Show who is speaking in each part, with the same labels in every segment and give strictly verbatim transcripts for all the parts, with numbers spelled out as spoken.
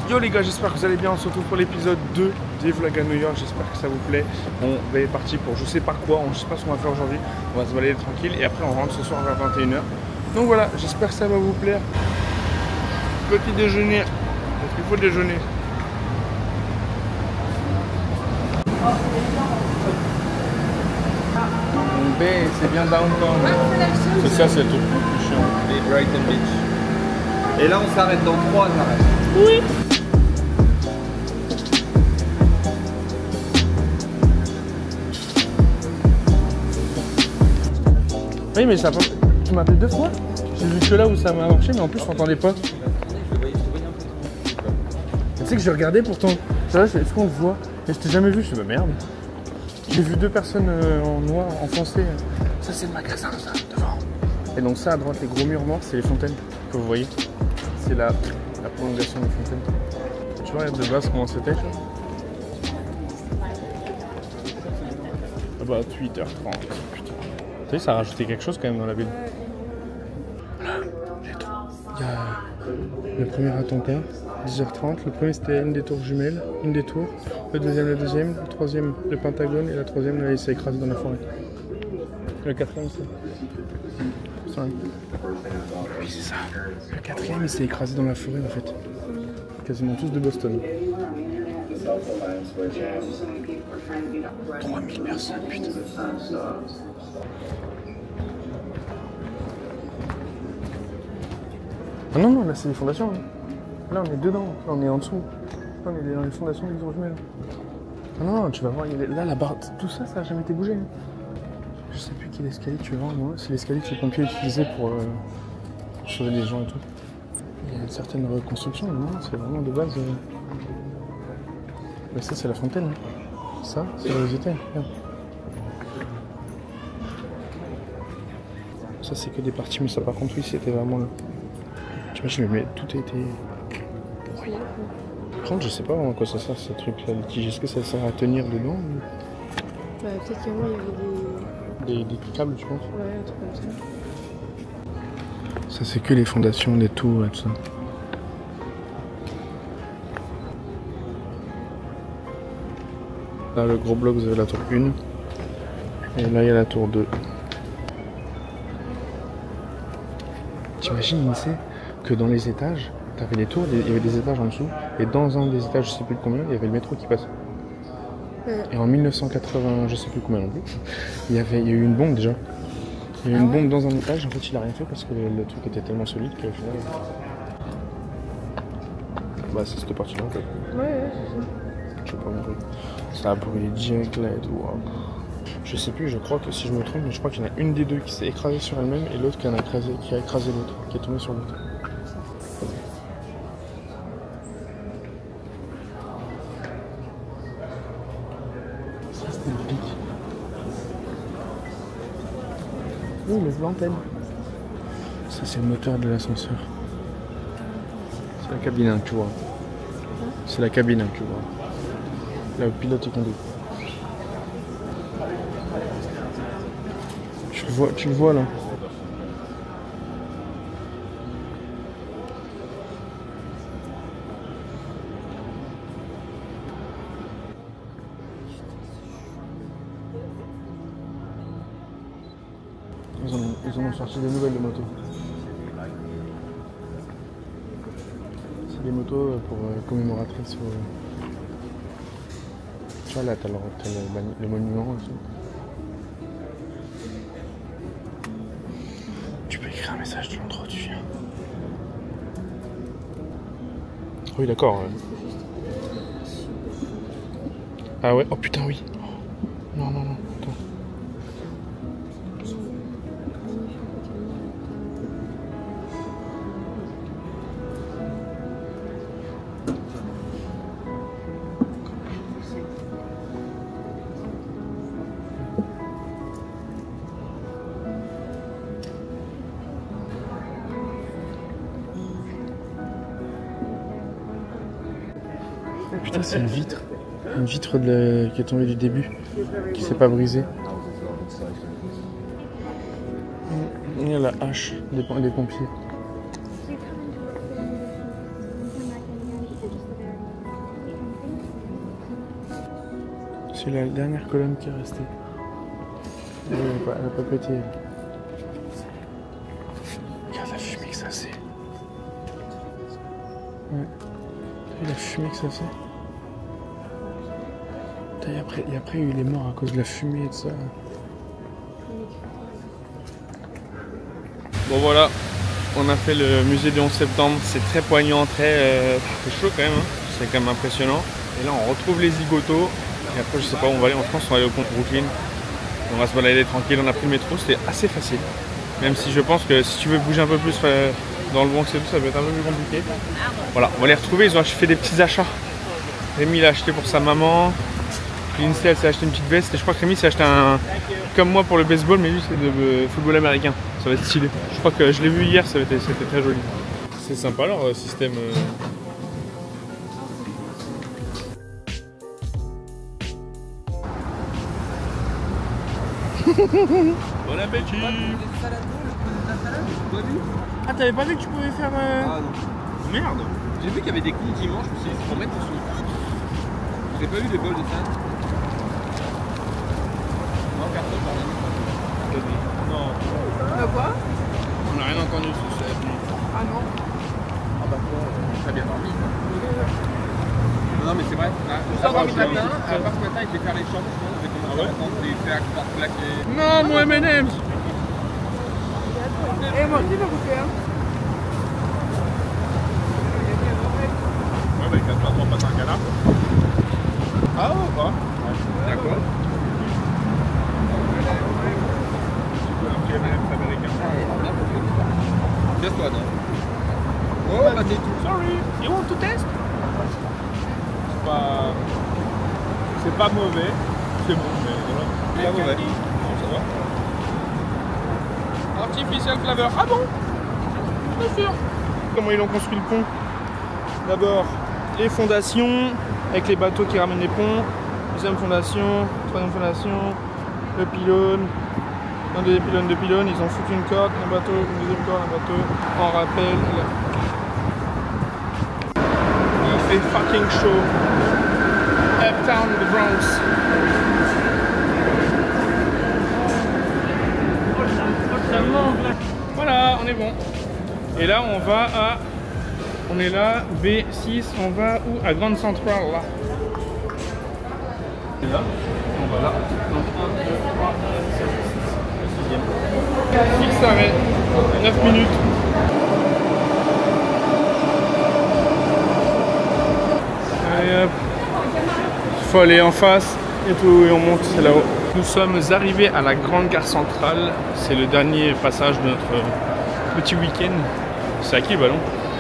Speaker 1: Yo les gars, j'espère que vous allez bien. On se retrouve pour l'épisode deux des vlogs à New York. J'espère que ça vous plaît. On est parti pour je sais pas quoi, on ne sait pas ce qu'on va faire aujourd'hui. On va se balader tranquille et après on rentre ce soir vers vingt et une heures. Donc voilà, j'espère que ça va vous plaire. Petit déjeuner, parce qu'il faut déjeuner. B, c'est bien downtown. C'est ça, c'est le truc le plus chiant.
Speaker 2: Les Brighton Beach. Et là, on s'arrête dans trois arrêts.
Speaker 1: Oui. Oui, mais ça. Tu m'as appelé deux fois. J'ai vu que là où ça m'a marché, mais en plus, je t'entendais pas. Tu sais que j'ai regardé pourtant. Ça, est-ce qu'on le voit? Et je t'ai jamais vu. Je suis bah merde. J'ai vu deux personnes euh, en noir, enfoncées. Ça, c'est le magasin, ça, devant. Et donc, ça, à droite, les gros murs noirs, c'est les fontaines que vous voyez. C'est la, la prolongation des fontaines. Tu vois, de base, comment c'était? Ah bah, huit heures trente. Putain. Tu sais, ça a rajouté quelque chose quand même dans la ville. Voilà, les tours. Il y a le premier attentat, dix heures trente. Le premier, c'était une des tours jumelles, une des tours. Le deuxième, le deuxième. Le troisième, le Pentagone. Et la troisième, là, il s'est écrasé dans la forêt. Le quatrième, c'est... Oui, c'est ça. Le quatrième, il s'est écrasé dans la forêt, en fait. Quasiment tous de Boston. trois mille personnes, putain. Ah non, non, là, c'est les fondations. Hein. Là, on est dedans. Là, on est en dessous. Là, on est dans les fondations des tours jumelles. Ah non, non, tu vas voir, il y a... là, la barre, tout ça, ça n'a jamais été bougé. Hein. Je sais plus quel escalier tu vas voir, moi. C'est l'escalier que les pompiers utilisaient pour euh, sauver des gens et tout. Il y a une certaine reconstruction, mais non, c'est vraiment de base. Euh... Mais ça, c'est la fontaine. Hein. Ça, c'est là où ils étaient. Regarde. Ça, c'est que des parties, mais ça, par contre, oui, c'était vraiment là. Tu imagines, mais tout a été. Oui. Par contre, je sais pas vraiment à quoi ça sert, ce truc-là, le tige. Est-ce que ça sert à tenir dedans ou...
Speaker 3: Bah, peut-être qu'avant, il y avait des...
Speaker 1: Des, des câbles, je pense.
Speaker 3: Ouais, un truc comme ça.
Speaker 1: Ça, c'est que les fondations, les tours et tout ça. Là, le gros bloc, vous avez la tour un. Et là, il y a la tour deux. T'imagines, Lindsay, que dans les étages, t'avais des tours, il y avait des étages en dessous. Et dans un des étages, je sais plus de combien, il y avait le métro qui passe. Et en mille neuf cent quatre-vingts, je sais plus combien non plus, il y avait, il y a eu une bombe déjà. Il y a eu une bombe dans un étage, en fait il a rien fait parce que le, le truc était tellement solide qu'au final... Bah c'est cette partie là en fait.
Speaker 3: Ouais, ouais, c'est ça.
Speaker 1: Je sais pas mon truc. Ça a brûlé direct là et tout. Je sais plus, je crois que si je me trompe, mais je crois qu'il y en a une des deux qui s'est écrasée sur elle-même et l'autre qui, en a écrasé, qui a écrasé l'autre, qui est tombée sur l'autre. Oui, l'antenne. Ça, c'est le moteur de l'ascenseur. C'est la cabine, hein, tu vois. C'est la cabine, hein, tu vois. Là, le pilote est conduit. Tu le vois, tu le vois là. Ils en, ont, ils en ont sorti des nouvelles de motos. C'est des motos pour euh, commémoratrices. Euh... Tu vois là, t'as le, t'as le, le monument et tout. Tu peux écrire un message de l'endroit où tu viens. Oui, d'accord. Ouais. Ah ouais, oh putain, oui. Non, non, non, attends. Putain, c'est une vitre. Une vitre de la... qui est tombée du début, qui s'est pas brisée. Il y a la hache des, des pompiers. C'est la dernière colonne qui est restée. Elle n'a pas, elle a pas pété. Elle. Regarde la fumée que ça fait. Ouais. T'as vu la fumée que ça fait? Putain, et après, et après, il est mort à cause de la fumée et tout ça. Bon voilà, on a fait le musée du onze septembre. C'est très poignant, très euh, c'est chaud quand même. Hein. C'est quand même impressionnant. Et là, on retrouve les zigotos. Et après, je sais pas où on va aller. Je pense qu'on va aller au Brooklyn. On va se balader tranquille. On a pris le métro. C'était assez facile. Même si je pense que si tu veux bouger un peu plus euh, dans le Bronx et tout, ça va être un peu plus compliqué. Voilà, on va les retrouver. Ils ont fait des petits achats. Rémi l'a acheté pour sa maman. Lindsay, elle s'est acheté une petite veste. Et je crois que Rémi s'est acheté un. Comme moi pour le baseball, mais lui, c'est de euh, football américain. Ça va être stylé. Je crois que je l'ai vu hier. C'était très joli. C'est sympa leur système. Euh... Bon appétit. Ah, t'avais pas vu que tu pouvais faire... Euh...
Speaker 2: Ah non.
Speaker 1: Merde.
Speaker 2: J'ai vu qu'il y avait des comptes dimanche, je me suis dit, pour mettre dessus. J'ai pas eu des bols de salade. Non, personne, pardon.
Speaker 1: Non.
Speaker 3: Euh, quoi?
Speaker 1: On n'a rien entendu sur cette nuit.
Speaker 3: Ah non.
Speaker 2: Ah bah quoi, très bien dormi. Non, non mais c'est vrai. Ah,
Speaker 1: Ah,
Speaker 2: à part
Speaker 1: je
Speaker 2: ce
Speaker 1: l'ai
Speaker 2: matin,
Speaker 1: vu.
Speaker 2: à part ce matin, il devait faire les chambres, je pense, avec
Speaker 1: Ah ouais?
Speaker 2: des faire claquer.
Speaker 1: Non, mon M and M's.
Speaker 3: Et moi aussi, je vais goûter. Hein.
Speaker 1: Ouais, bah, il casse pas trop, pas un canard. Ah ouais, quoi.
Speaker 2: D'accord.
Speaker 1: Un petit M and M's américain.
Speaker 2: Casse-toi, non? Oh, bah t'es tout.
Speaker 1: Sorry, you want to test? C'est pas... C'est pas mauvais. C'est bon, mais voilà.
Speaker 2: C'est pas mauvais.
Speaker 1: Non, ça va. Artificial flavor. Ah bon? Bien sûr. Comment ils ont construit le pont? D'abord, les fondations, avec les bateaux qui ramènent les ponts. Deuxième fondation, troisième fondation, le pylône. Un deuxième pylône, deux pylônes. Ils ont foutu une corde, un bateau, une deuxième corde, un bateau. En rappel. Il fait fucking chaud. Uptown the Bronx. Voilà, on est bon. Et là, on va à... On est là, B six, on va où? À Grand Central, là. Et là, on va là. Donc, un, deux, trois, quatre, cinq, six, six arrêts. neuf minutes. Allez hop. Faut aller en face et tout, et on monte, c'est là-haut. Nous sommes arrivés à la grande gare centrale. C'est le dernier passage de notre petit week-end. C'est à qui le ballon?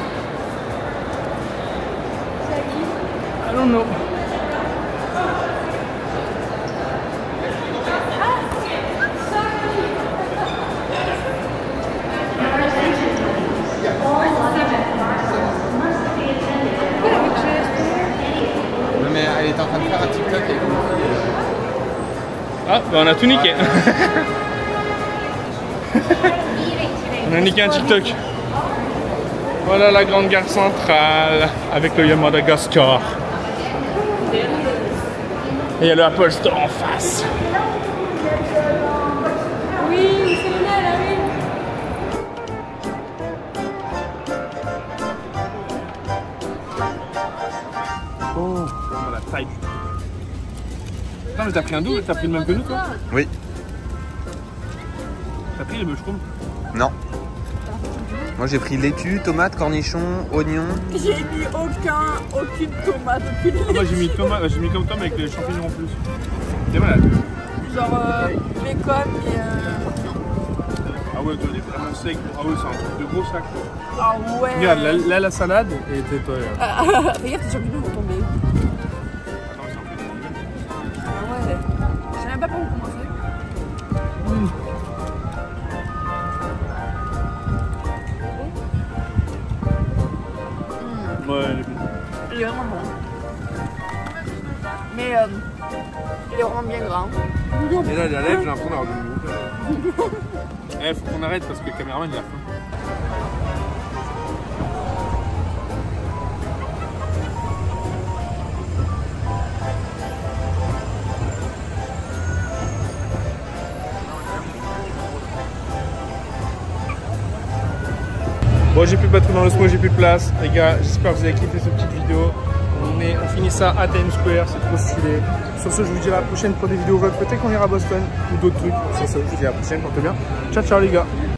Speaker 3: C'est à qui?
Speaker 1: I don't know.
Speaker 2: Non mais elle est en train de faire un TikTok avec une fille.
Speaker 1: Ah, bah on a tout niqué. On a niqué un TikTok. Voilà la grande gare centrale avec le Madagascar. Et il y a le Apple Store en face.
Speaker 3: Oui, c'est là, là, oui.
Speaker 1: Oh, la taille. Non mais t'as pris un double, t'as pris le même que nous toi?
Speaker 2: Oui.
Speaker 1: T'as pris les mushrooms?
Speaker 2: Non. Moi j'ai pris laitue, tomate, cornichon, oignon.
Speaker 3: J'ai mis aucun, aucune tomate, aucune
Speaker 1: Ah bah j'ai mis tomate, j'ai mis comme tom avec les champignons en plus. Et voilà.
Speaker 3: genre euh, bacon et euh...
Speaker 1: Ah ouais, toi t'es vraiment sec. Ah ouais, c'est un truc de gros sac.
Speaker 3: Ah ouais.
Speaker 1: Regarde, là, là la salade et t'es toi.
Speaker 3: Ah, regarde, tes champignons vont tomber.
Speaker 1: Attends, c'est un peu de même.
Speaker 3: Ah ouais. Je sais même pas par où commencer.
Speaker 1: Mmh. Ouais, il est bon.
Speaker 3: Il est vraiment bon. Mais euh, il est vraiment bien gras.
Speaker 1: Et là, la lèvre, j'ai l'impression d'avoir du goût. Eh, faut qu'on arrête parce que le caméraman il a faim. Bon, j'ai plus de batterie dans l'osmo, j'ai plus de place. Les gars, j'espère que vous avez kiffé cette petite vidéo. On, est, on finit ça à Times Square, c'est trop stylé. Sur ce, je vous dis à la prochaine pour des vidéos vlogs. Peut-être qu'on ira à Boston ou d'autres trucs. Sur ce, je vous dis à la prochaine, portez bien. Ciao, ciao les gars.